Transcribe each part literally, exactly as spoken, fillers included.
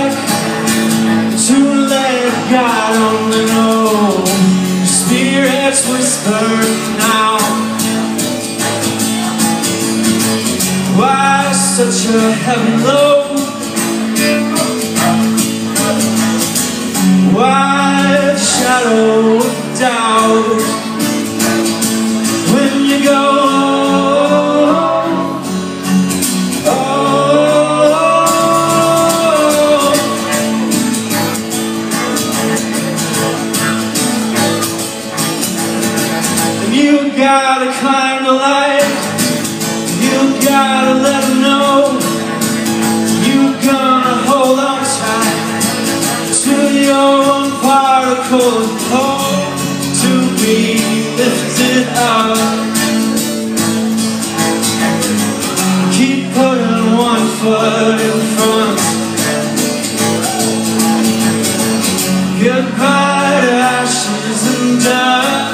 like to let God only know. Spirits whisper now. Why such a heavy load? Why the shadow of doubt when you go? You gotta climb the light. You gotta let them know. You gonna hold on tight to your own particle of hope to be lifted up. Keep putting one foot in front. Goodbye to ashes and dust.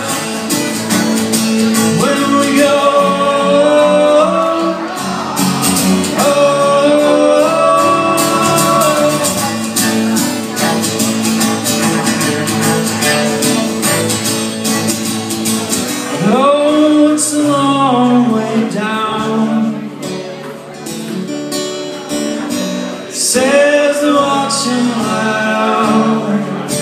Oh, it's a long way down, says the watching loud.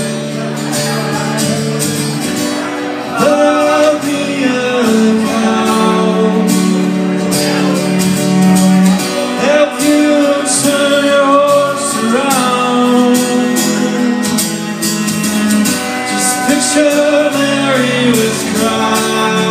There'll be a cow. Help you turn your horse around. Just picture Mary with Christ.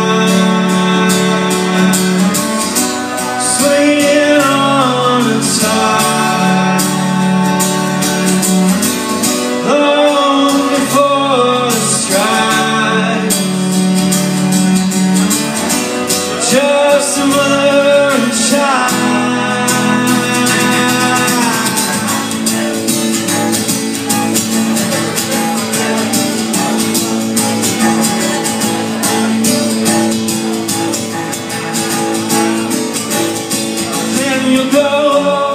Just a mother and child. Then you go.